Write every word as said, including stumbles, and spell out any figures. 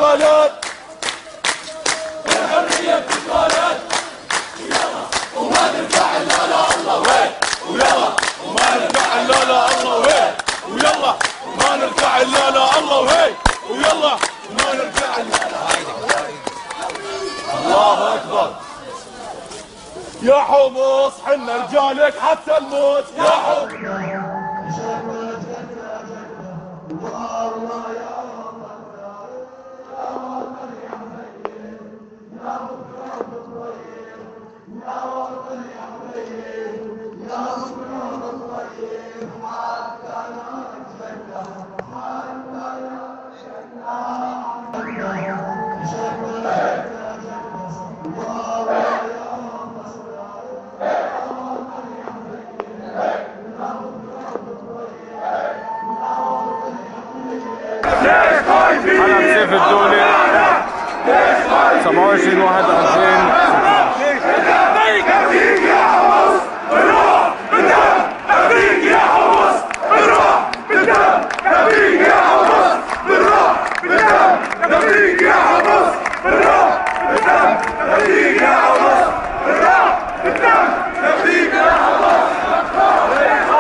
تتولد، الحرية تتولد، ويلا وما نرجع إلا لا الله وين، ويلا وما نرجع إلا لا الله وين، ويلا وما نرجع إلا لا الله وين، ويلا وما نرجع إلا لا الله أكبر. يا حمص حنا رجالك حتى الموت يا حمص. حلب سيف الدولي سبعة وعشرين واحد ألفين. نفديك يا حمص بالروح بالدم، نفديك يا حمص بالروح بالدم، نفديك يا حمص بالروح بالدم، نفديك يا حمص بالروح بالدم، نفديك يا حمص بالروح بالدم، نفديك يا حمص.